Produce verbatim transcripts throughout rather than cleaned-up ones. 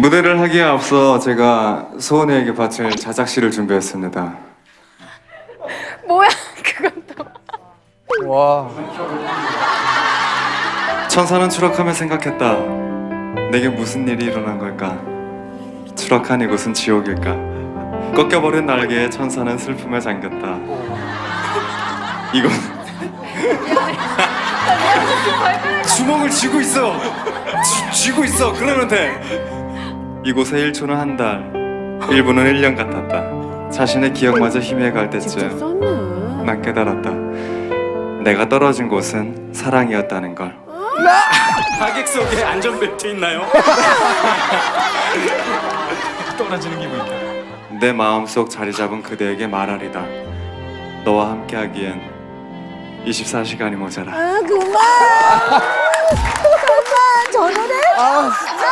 무대를 하기에 앞서 제가 소은이에게 바칠 자작시를 준비했습니다. 뭐야 그건 또. 와. 천사는 추락하며 생각했다. 내게 무슨 일이 일어난 걸까? 추락한 이곳은 지옥일까? 꺾여버린 날개에 천사는 슬픔에 잠겼다. 이건 주먹을 쥐고 있어. 쥐, 쥐고 있어. 그러면 돼. 이곳에 일 초는 한 달, 일 분은 일 년 같았다. 자신의 기억마저 희미해갈 때쯤 난 깨달았다. 내가 떨어진 곳은 사랑이었다는 걸. 하객 속에 안전벨트 있나요? 떨어지는 기분이다. 내 마음속 자리 잡은 그대에게 말하리다. 너와 함께하기엔 이십사 시간이 모자라. 아 그만. 그만 저 노래. 아.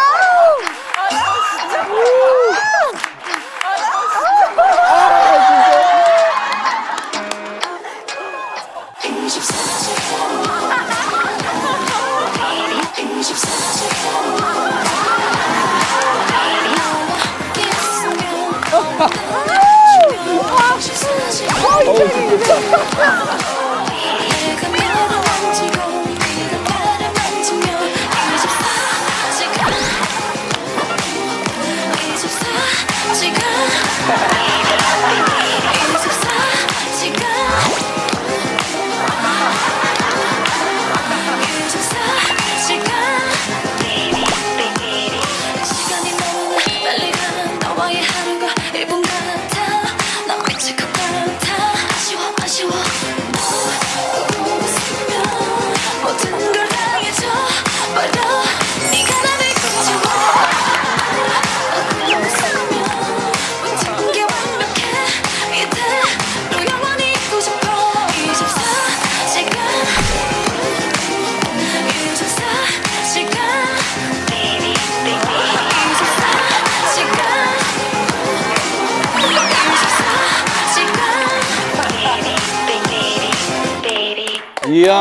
이야.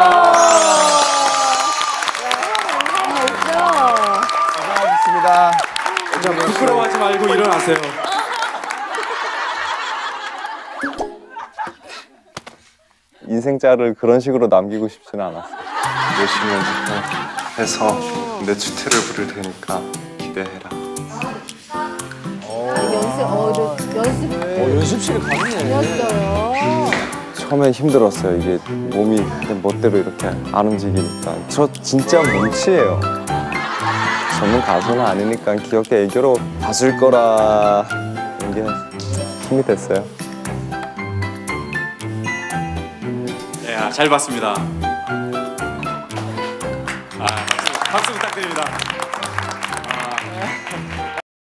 고생하셨습니다. 자, 부끄러워하지 말고 일어나세요. 인생짤을 그런 식으로 남기고 싶지는 않았어. 열심히 연습해서 내 추태를 부릴 테니까 기대해라. 연습 어 연습 어, 연습실에 갔네. 이었어요. 처음엔 힘들었어요. 이게 몸이 내 멋대로 이렇게 안 움직이니까. 저 진짜 몸치예요. 전문 가수는 아니니까 귀엽게 애교로 봐줄 거라 이게 힘이 됐어요. 예, 잘 봤습니다. 아, 박수, 박수 부탁드립니다.